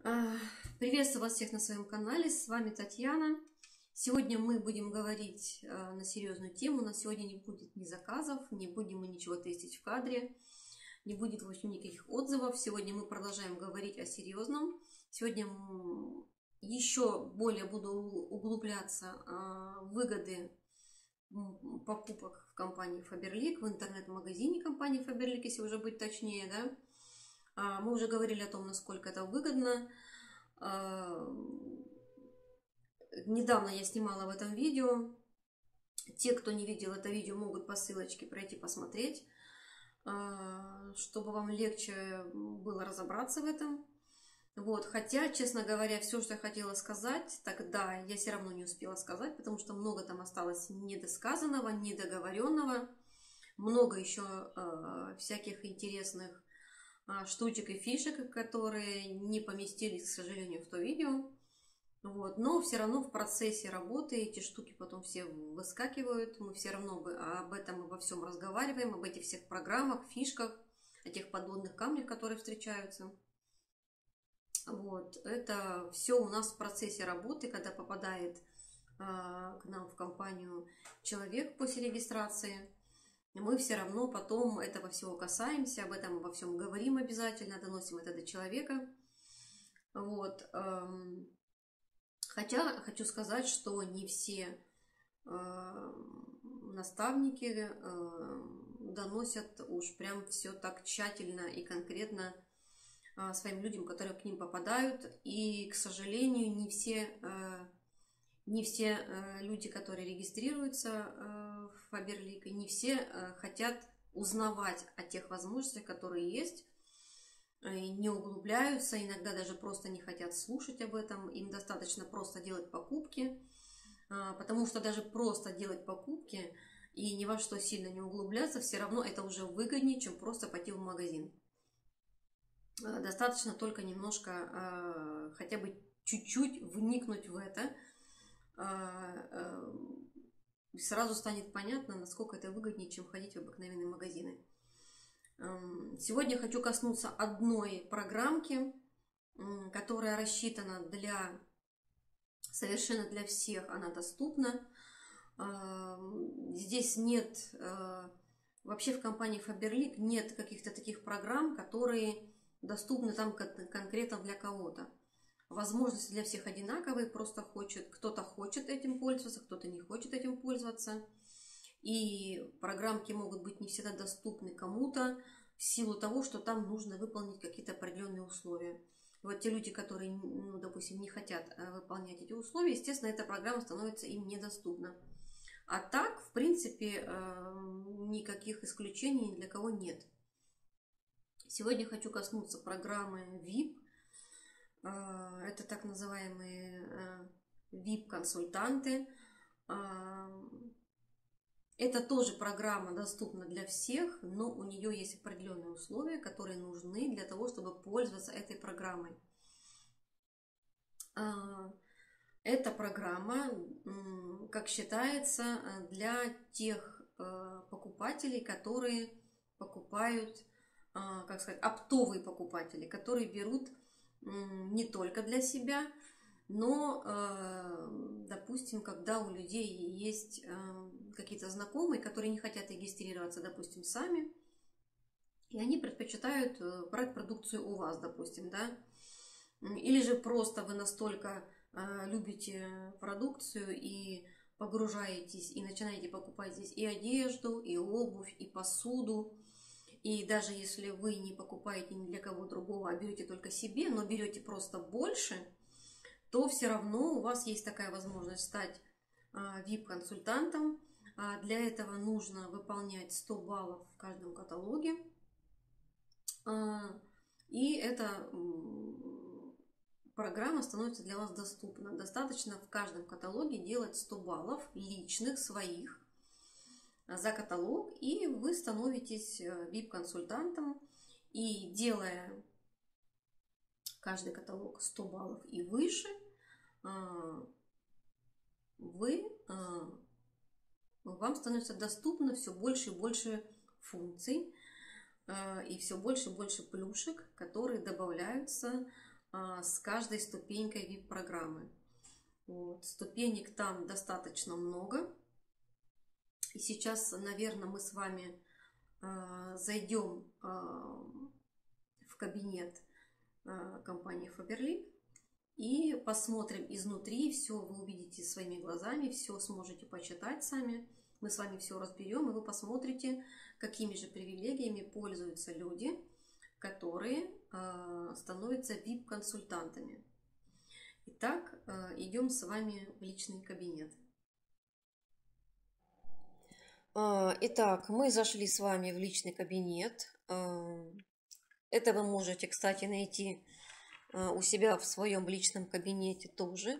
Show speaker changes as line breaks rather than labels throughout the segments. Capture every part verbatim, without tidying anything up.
А, Приветствую вас всех на своем канале, с вами Татьяна. Сегодня мы будем говорить а, на серьезную тему. У нас сегодня не будет ни заказов, не будем мы ничего тестить в кадре, не будет, в общем, никаких отзывов. Сегодня мы продолжаем говорить о серьезном. Сегодня еще более буду углубляться в выгоды покупок в компании Faberlic, в интернет-магазине компании Faberlic, если уже быть точнее, да. Мы уже говорили о том, насколько это выгодно. Недавно я снимала в этом видео. Те, кто не видел это видео, могут по ссылочке пройти посмотреть, чтобы вам легче было разобраться в этом. Вот. Хотя, честно говоря, все, что я хотела сказать, тогда я все равно не успела сказать, потому что много там осталось недосказанного, недоговоренного. Много еще всяких интересных штучек и фишек, которые не поместились, к сожалению, в то видео. Вот. Но все равно в процессе работы эти штуки потом все выскакивают. Мы все равно об этом, обо всем разговариваем, об этих всех программах, фишках, о тех подводных камнях, которые встречаются. Вот. Это все у нас в процессе работы, когда попадает а, к нам в компанию человек после регистрации. Мы все равно потом этого всего касаемся, об этом обо всем говорим обязательно, доносим это до человека. Вот. Хотя хочу сказать, что не все наставники доносят уж прям все так тщательно и конкретно своим людям, которые к ним попадают. И, к сожалению, не все, не все люди, которые регистрируются в Faberlic, не все хотят узнавать о тех возможностях, которые есть, не углубляются, иногда даже просто не хотят слушать об этом. Им достаточно просто делать покупки, потому что даже просто делать покупки и ни во что сильно не углубляться, все равно это уже выгоднее, чем просто пойти в магазин. Достаточно только немножко, хотя бы чуть-чуть вникнуть в это, сразу станет понятно, насколько это выгоднее, чем ходить в обыкновенные магазины. Сегодня хочу коснуться одной программки, которая рассчитана для совершенно для всех, она доступна. Здесь нет, вообще в компании Faberlic нет каких-то таких программ, которые доступны там конкретно для кого-то. Возможности для всех одинаковые, просто хочет, кто-то хочет этим пользоваться, кто-то не хочет этим пользоваться. И программки могут быть не всегда доступны кому-то в силу того, что там нужно выполнить какие-то определенные условия. И вот те люди, которые, ну, допустим, не хотят выполнять эти условия, естественно, эта программа становится им недоступна. А так, в принципе, никаких исключений ни для кого нет. Сегодня хочу коснуться программы ви ай пи. Это так называемые ви ай пи-консультанты. Это тоже программа доступна для всех, но у нее есть определенные условия, которые нужны для того, чтобы пользоваться этой программой. Эта программа, как считается, для тех покупателей, которые покупают, как сказать, оптовые покупатели, которые берут не только для себя, но, допустим, когда у людей есть какие-то знакомые, которые не хотят регистрироваться, допустим, сами, и они предпочитают брать продукцию у вас, допустим, да, или же просто вы настолько любите продукцию и погружаетесь и начинаете покупать здесь и одежду, и обувь, и посуду. И даже если вы не покупаете ни для кого другого, а берете только себе, но берете просто больше, то все равно у вас есть такая возможность стать ви ай пи-консультантом. Для этого нужно выполнять сто баллов в каждом каталоге. И эта программа становится для вас доступна. Достаточно в каждом каталоге делать сто баллов личных, своих, за каталог, и вы становитесь ви ай пи-консультантом, и делая каждый каталог сто баллов и выше, вы, вам становится доступно все больше и больше функций и все больше и больше плюшек, которые добавляются с каждой ступенькой ви ай пи-программы. Вот. Ступенек там достаточно много. И сейчас, наверное, мы с вами зайдем в кабинет компании Faberlic и посмотрим изнутри. Все вы увидите своими глазами, все сможете почитать сами. Мы с вами все разберем, и вы посмотрите, какими же привилегиями пользуются люди, которые э, становятся ви ай пи-консультантами. Итак, э, идем с вами в личный кабинет. Итак, мы зашли с вами в личный кабинет. Это вы можете, кстати, найти у себя в своем личном кабинете тоже.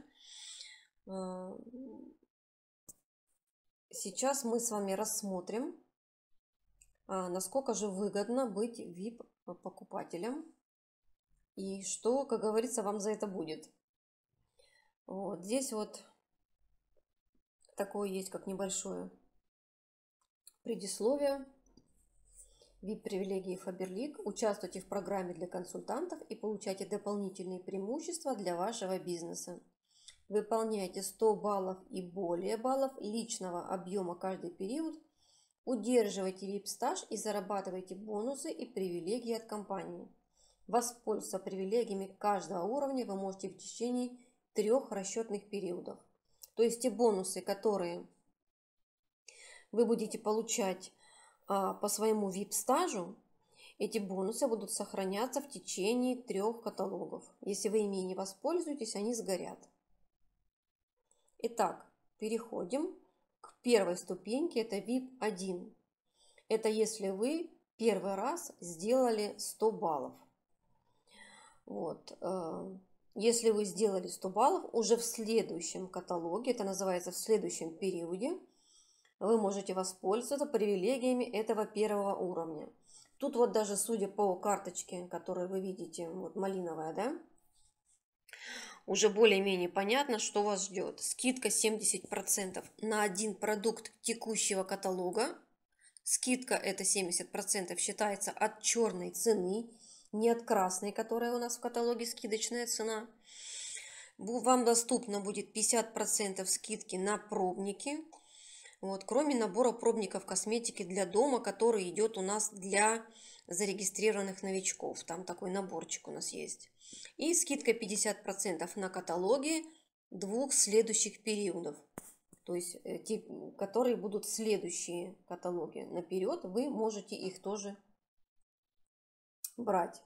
Сейчас мы с вами рассмотрим, насколько же выгодно быть ви ай пи-покупателем и что, как говорится, вам за это будет. Вот здесь вот такое есть, как небольшое предисловие. ви ай пи-привилегии Faberlic. Участвуйте в программе для консультантов и получайте дополнительные преимущества для вашего бизнеса. Выполняйте сто баллов и более баллов личного объема каждый период. Удерживайте ви ай пи-стаж и зарабатывайте бонусы и привилегии от компании. Воспользоваться привилегиями каждого уровня вы можете в течение трех расчетных периодов. То есть те бонусы, которые вы будете получать а, по своему ви ай пи-стажу, эти бонусы будут сохраняться в течение трех каталогов. Если вы ими не воспользуетесь, они сгорят. Итак, переходим к первой ступеньке, это ви ай пи один. Это если вы первый раз сделали сто баллов. Вот. Если вы сделали сто баллов, уже в следующем каталоге, это называется в следующем периоде, вы можете воспользоваться привилегиями этого первого уровня. Тут вот даже судя по карточке, которую вы видите, вот малиновая, да, уже более-менее понятно, что вас ждет. Скидка семьдесят процентов на один продукт текущего каталога. Скидка это семьдесят процентов считается от черной цены, не от красной, которая у нас в каталоге скидочная цена. Вам доступно будет пятьдесят процентов скидки на пробники. Вот, кроме набора пробников косметики для дома, который идет у нас для зарегистрированных новичков. Там такой наборчик у нас есть. И скидка пятьдесят процентов на каталоги двух следующих периодов. То есть те, которые будут следующие каталоги наперед, вы можете их тоже брать.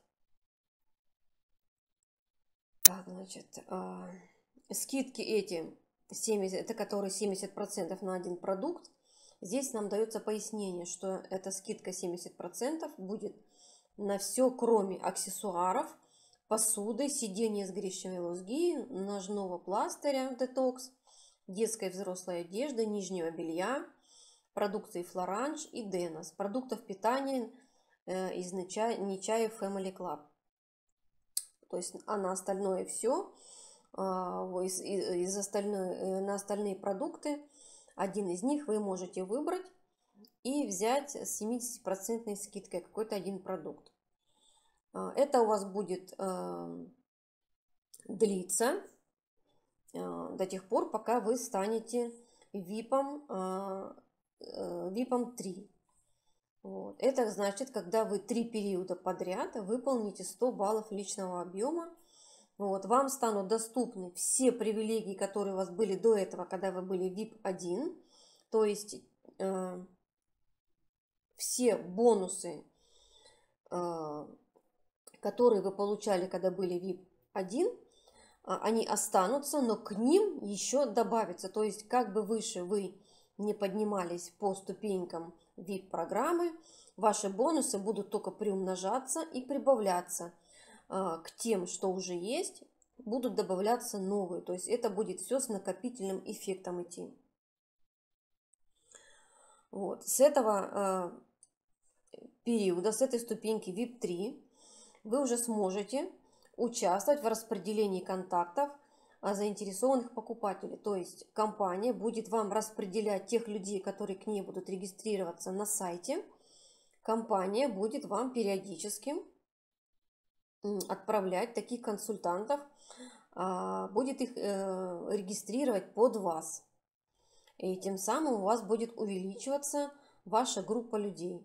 Так, значит, э, скидки эти, семьдесят, это которые семьдесят процентов на один продукт. Здесь нам дается пояснение, что эта скидка семьдесят процентов будет на все, кроме аксессуаров, посуды, сиденья с гречневой лузги, ножного пластыря детокс, детской и взрослой одежды, нижнего белья, продукции Флоранж и Денос, продуктов питания э, из Нечаев Family Club. То есть а на остальное все, э, из, из остальной, э, на остальные продукты, один из них вы можете выбрать и взять с семидесятипроцентной процентной скидкой какой-то один продукт. Это у вас будет э, длиться э, до тех пор, пока вы станете випом, э, э, випом три. Вот. Это значит, когда вы три периода подряд выполните сто баллов личного объема, вот, вам станут доступны все привилегии, которые у вас были до этого, когда вы были ви ай пи один, то есть э, все бонусы, э, которые вы получали, когда были ви ай пи один, они останутся, но к ним еще добавится. То есть, как бы выше вы не поднимались по ступенькам ви ай пи-программы, ваши бонусы будут только приумножаться и прибавляться к тем, что уже есть, будут добавляться новые. То есть, это будет все с накопительным эффектом идти. Вот. С этого периода, с этой ступеньки ви ай пи три, вы уже сможете участвовать в распределении контактов заинтересованных покупателей. То есть компания будет вам распределять тех людей, которые к ней будут регистрироваться на сайте. Компания будет вам периодически отправлять таких консультантов, будет их регистрировать под вас. И тем самым у вас будет увеличиваться ваша группа людей.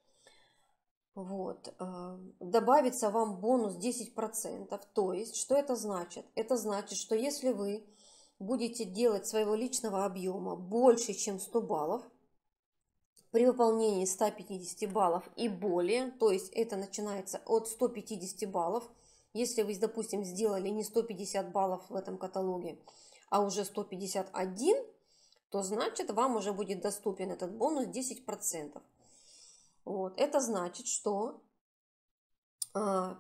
Вот. Добавится вам бонус десять процентов. То есть, что это значит? Это значит, что если вы будете делать своего личного объема больше, чем сто баллов, при выполнении ста пятидесяти баллов и более, то есть это начинается от ста пятидесяти баллов, если вы, допустим, сделали не сто пятьдесят баллов в этом каталоге, а уже сто пятьдесят один, то значит вам уже будет доступен этот бонус десять процентов. Вот. Это значит, что а,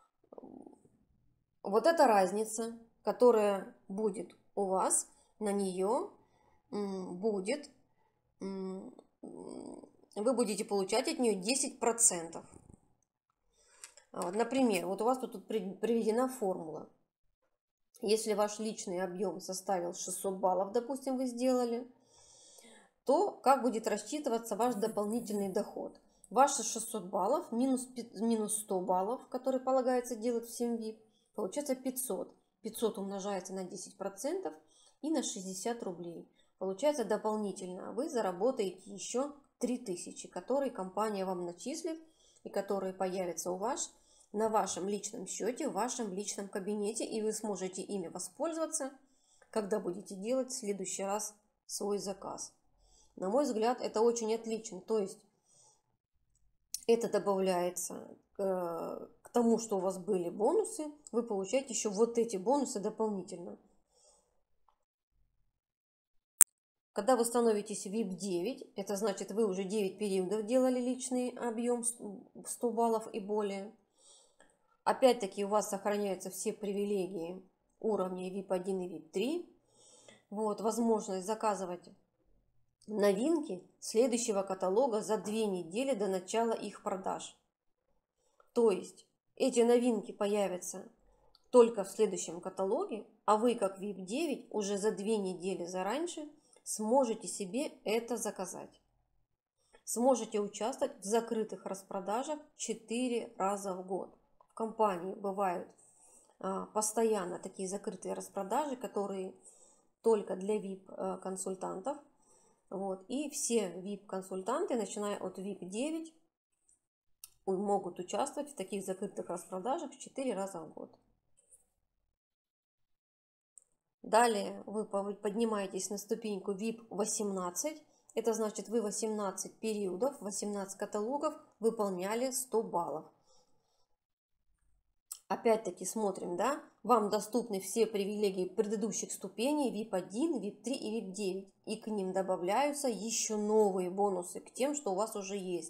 вот эта разница, которая будет у вас, на нее м, будет, м, вы будете получать от нее десять процентов. Вот, например, вот у вас тут приведена формула. Если ваш личный объем составил шестьсот баллов, допустим, вы сделали, то как будет рассчитываться ваш дополнительный доход? Ваши шестьсот баллов минус, минус сто баллов, которые полагается делать в семь ви ай пи, получается пятьсот. пятьсот умножается на десять процентов и на шестьдесят рублей. Получается дополнительно вы заработаете еще три тысячи, которые компания вам начислит и которые появятся у вас на вашем личном счете, в вашем личном кабинете, и вы сможете ими воспользоваться, когда будете делать в следующий раз свой заказ. На мой взгляд, это очень отлично. То есть это добавляется к, к тому, что у вас были бонусы, вы получаете еще вот эти бонусы дополнительно. Когда вы становитесь ви ай пи девять, это значит, вы уже девять периодов делали личный объем сто баллов и более. Опять-таки у вас сохраняются все привилегии уровней ви ай пи один и ви ай пи три. Вот, возможность заказывать новинки следующего каталога за две недели до начала их продаж. То есть эти новинки появятся только в следующем каталоге, а вы, как ви ай пи девять, уже за две недели зараньше сможете себе это заказать. Сможете участвовать в закрытых распродажах четыре раза в год. В компании бывают а, постоянно такие закрытые распродажи, которые только для ви ай пи-консультантов. Вот. И все ви ай пи-консультанты, начиная от ви ай пи девять, могут участвовать в таких закрытых распродажах четыре раза в год. Далее вы поднимаетесь на ступеньку ви ай пи восемнадцать. Это значит, вы восемнадцать периодов, восемнадцать каталогов выполняли сто баллов. Опять-таки смотрим, да, вам доступны все привилегии предыдущих ступеней ви ай пи один, ви ай пи три и ви ай пи девять. И к ним добавляются еще новые бонусы к тем, что у вас уже есть.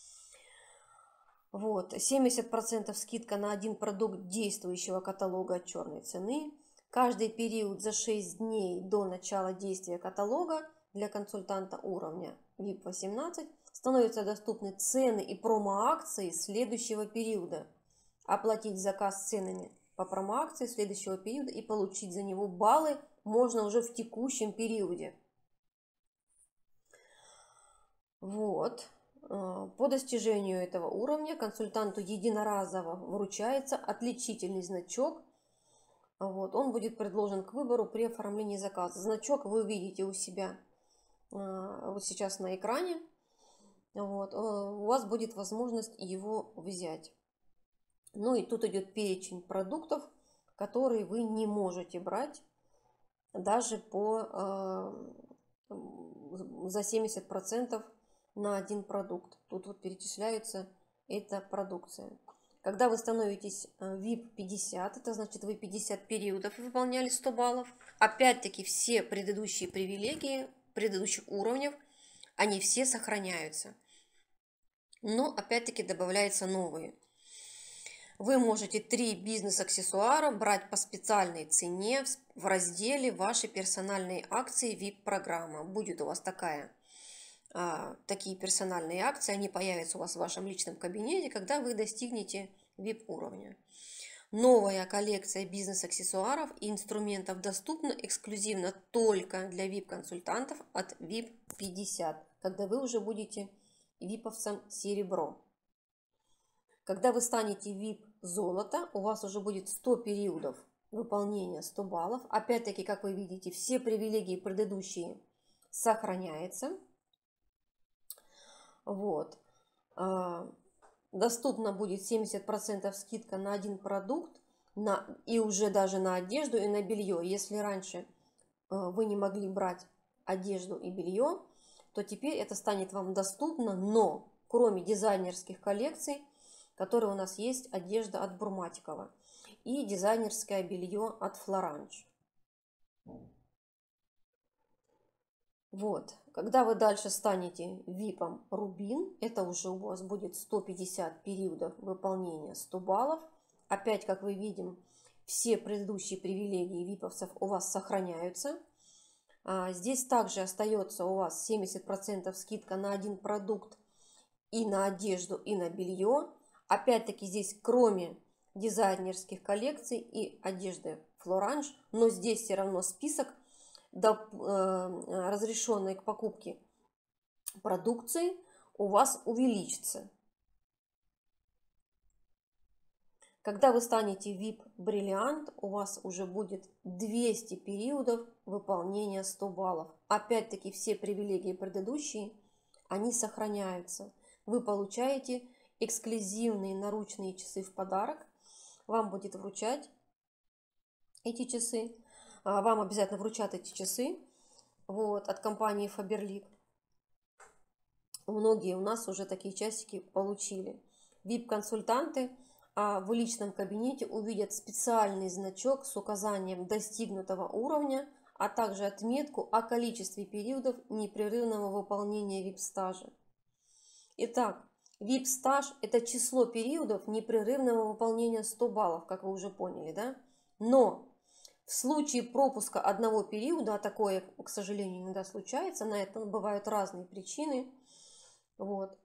Вот, семьдесят процентов скидка на один продукт действующего каталога от черной цены. Каждый период за шесть дней до начала действия каталога для консультанта уровня ви ай пи восемнадцать становятся доступны цены и промо-акции следующего периода. Оплатить заказ с ценами по промо-акции следующего периода и получить за него баллы можно уже в текущем периоде. Вот. По достижению этого уровня консультанту единоразово вручается отличительный значок. Вот. Он будет предложен к выбору при оформлении заказа. Значок вы видите у себя вот сейчас на экране. Вот. У вас будет возможность его взять. Ну и тут идет перечень продуктов, которые вы не можете брать даже по, э, за семьдесят процентов на один продукт. Тут вот перечисляется эта продукция. Когда вы становитесь ви ай пи пятьдесят, это значит, вы пятьдесят периодов выполняли сто баллов. Опять-таки все предыдущие привилегии предыдущих уровней, они все сохраняются. Но опять-таки добавляются новые. Вы можете три бизнес-аксессуара брать по специальной цене в разделе «Ваши персональные акции ви ай пи-программа». Будет у вас такая, а, такие персональные акции, они появятся у вас в вашем личном кабинете, когда вы достигнете ви ай пи-уровня. Новая коллекция бизнес-аксессуаров и инструментов доступна эксклюзивно только для ви ай пи-консультантов от ви ай пи пятьдесят, когда вы уже будете ви ай пи-овцем серебро. Когда вы станете ви ай пи
золото, у вас уже будет сто периодов выполнения, сто баллов. Опять-таки, как вы видите, все привилегии предыдущие сохраняются. Вот. Доступно будет семьдесят процентов скидка на один продукт, на, и уже даже на одежду и на белье. Если раньше вы не могли брать одежду и белье, то теперь это станет вам доступно, но кроме дизайнерских коллекций, которые у нас есть, одежда от Бурматикова и дизайнерское белье от Флоранж. Вот, когда вы дальше станете випом Рубин, это уже у вас будет сто пятьдесят периодов выполнения, сто баллов. Опять, как мы видим, все предыдущие привилегии виповцев у вас сохраняются. Здесь также остается у вас семьдесят процентов скидка на один продукт и на одежду, и на белье. Опять-таки здесь кроме дизайнерских коллекций и одежды Флоранж, но здесь все равно список разрешенной к покупке продукции у вас увеличится. Когда вы станете вип Бриллиант, у вас уже будет двести периодов выполнения сто баллов. Опять-таки все привилегии предыдущие, они сохраняются. Вы получаете эксклюзивные наручные часы в подарок. Вам будет вручать эти часы. Вам обязательно вручат эти часы вот, от компании Faberlic. Многие у нас уже такие часики получили. вип-консультанты в личном кабинете увидят специальный значок с указанием достигнутого уровня, а также отметку о количестве периодов непрерывного выполнения вип-стажа. Итак, вип-стаж – это число периодов непрерывного выполнения сто баллов, как вы уже поняли, да? Но в случае пропуска одного периода, а такое, к сожалению, иногда случается, на это бывают разные причины, вот,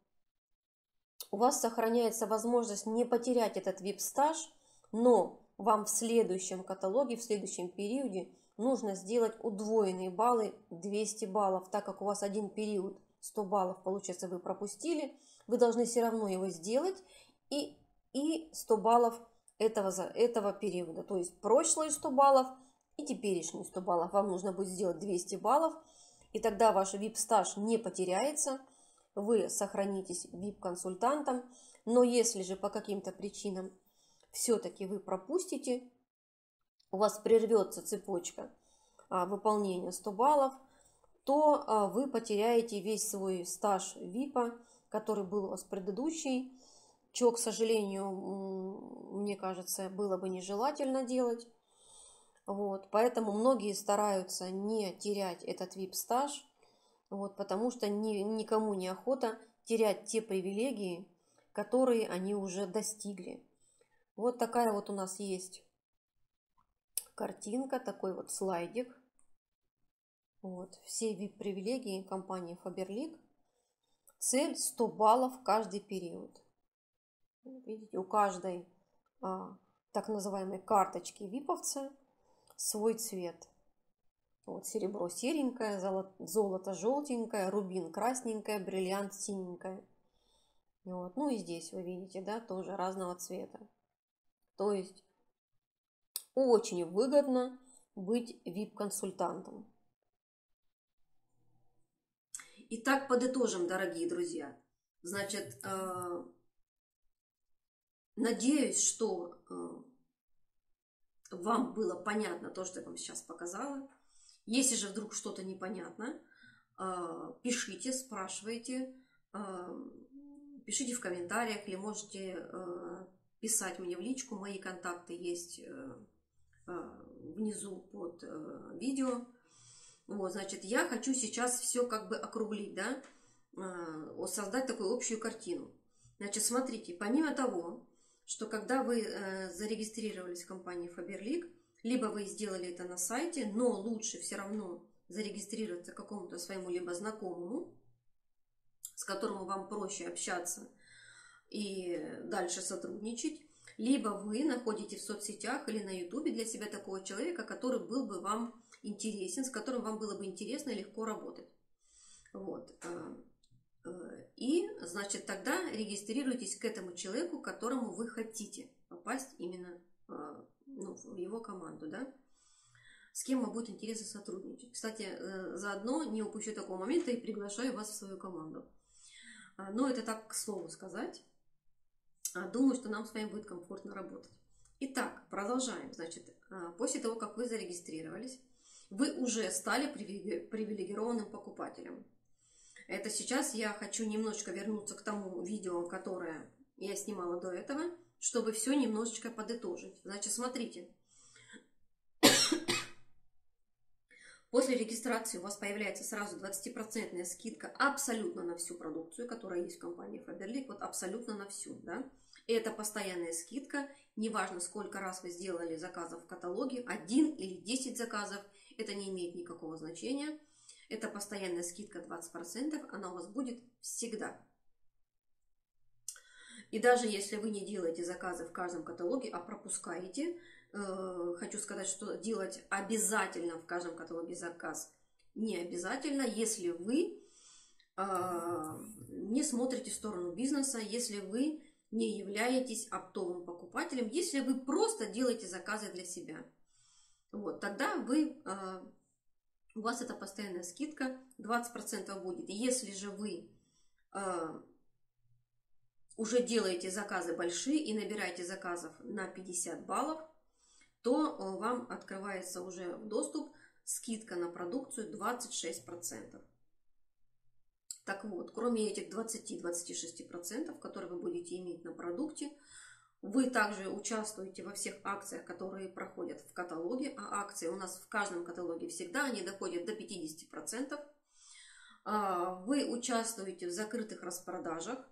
у вас сохраняется возможность не потерять этот вип-стаж, но вам в следующем каталоге, в следующем периоде нужно сделать удвоенные баллы двести баллов, так как у вас один период сто баллов, получается, вы пропустили, вы должны все равно его сделать и, и сто баллов этого, этого периода, то есть прошлые сто баллов и теперешние сто баллов. Вам нужно будет сделать двести баллов, и тогда ваш вип-стаж не потеряется, вы сохранитесь вип-консультантом. Но если же по каким-то причинам все-таки вы пропустите, у вас прервется цепочка а, выполнения сто баллов, то а, вы потеряете весь свой стаж випа, который был у вас предыдущий, чего, к сожалению, мне кажется, было бы нежелательно делать. Вот, поэтому многие стараются не терять этот вип-стаж, вот, потому что ни, никому не охота терять те привилегии, которые они уже достигли. Вот такая вот у нас есть картинка, такой вот слайдик. Вот, все вип-привилегии компании Faberlic. Цель сто баллов каждый период. Видите, у каждой а, так называемой карточки виповца свой цвет. Вот серебро серенькое, золото желтенькое, рубин красненькое, бриллиант синенькое. Вот. Ну и здесь вы видите, да, тоже разного цвета. То есть очень выгодно быть вип-консультантом.
Итак, подытожим, дорогие друзья. Значит, э, надеюсь, что э, вам было понятно то, что я вам сейчас показала. Если же вдруг что-то непонятно, э, пишите, спрашивайте, э, пишите в комментариях или можете э, писать мне в личку. Мои контакты есть э, э, внизу под э, видео. Вот, значит, я хочу сейчас все как бы округлить, да, э, создать такую общую картину. Значит, смотрите, помимо того, что когда вы э, зарегистрировались в компании Faberlic, либо вы сделали это на сайте, но лучше все равно зарегистрироваться какому-то своему либо знакомому, с которым вам проще общаться и дальше сотрудничать, либо вы находите в соцсетях или на ютубе для себя такого человека, который был бы вам интересен, с которым вам было бы интересно и легко работать. Вот. И, значит, тогда регистрируйтесь к этому человеку, к которому вы хотите попасть именно ну, в его команду, да? С кем вам будет интересно сотрудничать. Кстати, заодно не упущу такого момента и приглашаю вас в свою команду. Но это так, к слову сказать. Думаю, что нам с вами будет комфортно работать. Итак, продолжаем. Значит, после того, как вы зарегистрировались, вы уже стали привилегированным покупателем. Это сейчас я хочу немножечко вернуться к тому видео, которое я снимала до этого, чтобы все немножечко подытожить. Значит, смотрите. После регистрации у вас появляется сразу двадцатипроцентная скидка абсолютно на всю продукцию, которая есть в компании Faberlic. Вот абсолютно на всю, да. И это постоянная скидка. Неважно, сколько раз вы сделали заказов в каталоге, один или десять заказов, это не имеет никакого значения. Это постоянная скидка двадцать процентов, она у вас будет всегда. И даже если вы не делаете заказы в каждом каталоге, а пропускаете, э, хочу сказать, что делать обязательно в каждом каталоге заказ не обязательно, если вы э, не смотрите в сторону бизнеса, если вы не являетесь оптовым покупателем, если вы просто делаете заказы для себя. Вот, тогда вы, э, у вас эта постоянная скидка двадцать процентов будет. Если же вы э, уже делаете заказы большие и набираете заказов на пятьдесят баллов, то вам открывается уже в доступ скидка на продукцию двадцать шесть процентов. Так вот, кроме этих двадцати-двадцати шести процентов, которые вы будете иметь на продукте, вы также участвуете во всех акциях, которые проходят в каталоге. А акции у нас в каждом каталоге всегда, они доходят до пятидесяти процентов. Вы участвуете в закрытых распродажах,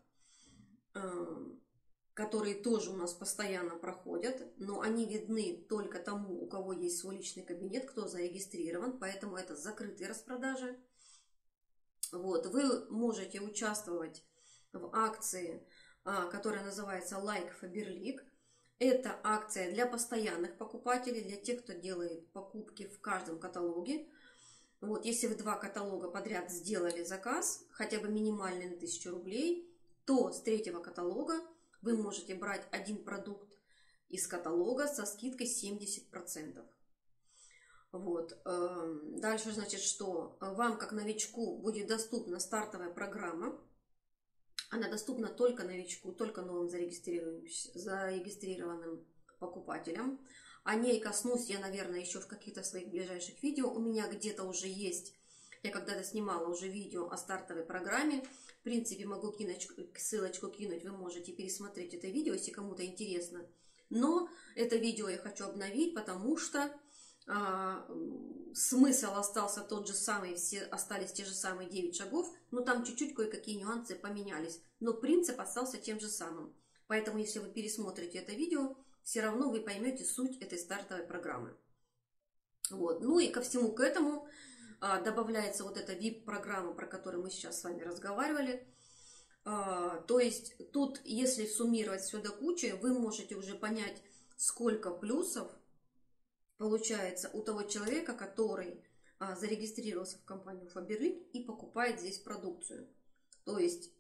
которые тоже у нас постоянно проходят, но они видны только тому, у кого есть свой личный кабинет, кто зарегистрирован, поэтому это закрытые распродажи. Вот, вы можете участвовать в акции, которая называется Like Faberlic. Это акция для постоянных покупателей, для тех, кто делает покупки в каждом каталоге. Вот, если вы два каталога подряд сделали заказ, хотя бы минимальный на тысячу рублей, то с третьего каталога вы можете брать один продукт из каталога со скидкой семьдесят процентов. Вот. Дальше, значит, что вам, как новичку, будет доступна стартовая программа. Она доступна только новичку, только новым зарегистрированным покупателям. О ней коснусь я, наверное, еще в каких-то своих ближайших видео. У меня где-то уже есть, я когда-то снимала уже видео о стартовой программе. В принципе, могу кинуть, ссылочку кинуть, вы можете пересмотреть это видео, если кому-то интересно. Но это видео я хочу обновить, потому что а, смысл остался тот же самый, все остались те же самые девять шагов, но там чуть-чуть кое-какие нюансы поменялись. Но принцип остался тем же самым. Поэтому, если вы пересмотрите это видео, все равно вы поймете суть этой стартовой программы. Вот. Ну и ко всему к этому добавляется вот эта ви ай пи-программа, про которую мы сейчас с вами разговаривали. То есть тут, если суммировать все до кучи, вы можете уже понять, сколько плюсов получается у того человека, который зарегистрировался в компанию Faberlic и покупает здесь продукцию. То есть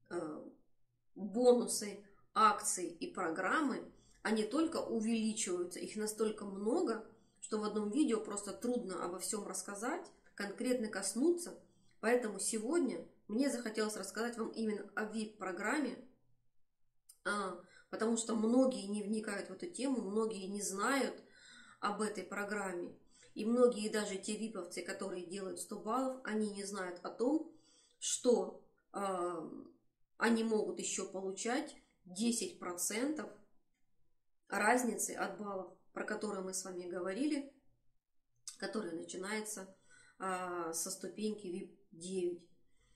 бонусы, акции и программы, они только увеличиваются, их настолько много, что в одном видео просто трудно обо всем рассказать, конкретно коснуться. Поэтому сегодня мне захотелось рассказать вам именно о ви ай пи-программе, потому что многие не вникают в эту тему, многие не знают об этой программе. И многие, даже те виповцы, которые делают сто баллов, они не знают о том, что э, они могут еще получать десять процентов разницы от баллов, про которые мы с вами говорили, которая начинается со ступеньки ви ай пи девять.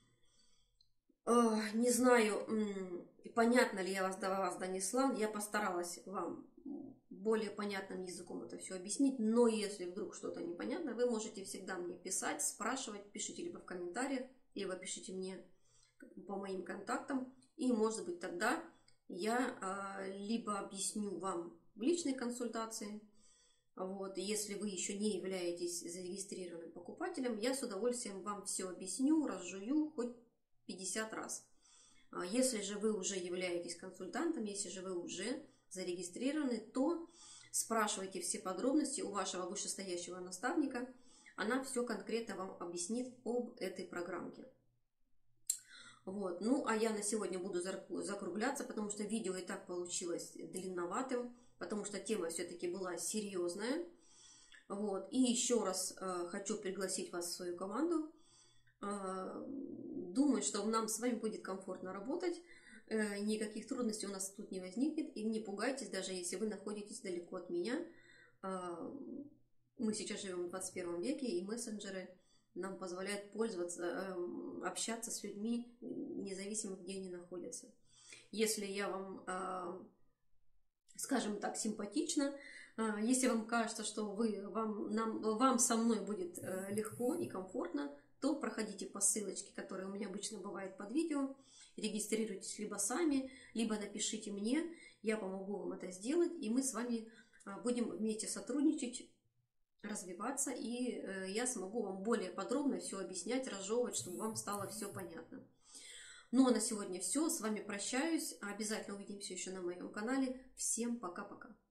Не знаю, понятно ли я вас до вас донесла. Я постаралась вам более понятным языком это все объяснить. Но если вдруг что-то непонятно, вы можете всегда мне писать, спрашивать. Пишите либо в комментариях, либо пишите мне по моим контактам. И, может быть, тогда я либо объясню вам в личной консультации. Вот, если вы еще не являетесь зарегистрированным покупателем, я с удовольствием вам все объясню, разжую хоть пятьдесят раз. Если же вы уже являетесь консультантом, если же вы уже зарегистрированы, то спрашивайте все подробности у вашего вышестоящего наставника. Она все конкретно вам объяснит об этой программке. Вот. Ну, а я на сегодня буду закругляться, потому что видео и так получилось длинноватым, потому что тема все-таки была серьезная. Вот. И еще раз э, хочу пригласить вас в свою команду. Э, думаю, что нам с вами будет комфортно работать. Э, никаких трудностей у нас тут не возникнет. И не пугайтесь, даже если вы находитесь далеко от меня. Э, мы сейчас живем в двадцать первом веке, и мессенджеры нам позволяют пользоваться, э, общаться с людьми, независимо где они находятся. Если я вам, э, скажем так, симпатична, если вам кажется, что вы, вам, нам, вам со мной будет э, легко и комфортно, то проходите по ссылочке, которая у меня обычно бывает под видео, регистрируйтесь либо сами, либо напишите мне, я помогу вам это сделать, и мы с вами э, будем вместе сотрудничать, развиваться, и э, я смогу вам более подробно все объяснять, разжевывать, чтобы вам стало все понятно. Ну а на сегодня все, с вами прощаюсь, обязательно увидимся еще на моем канале, всем пока-пока.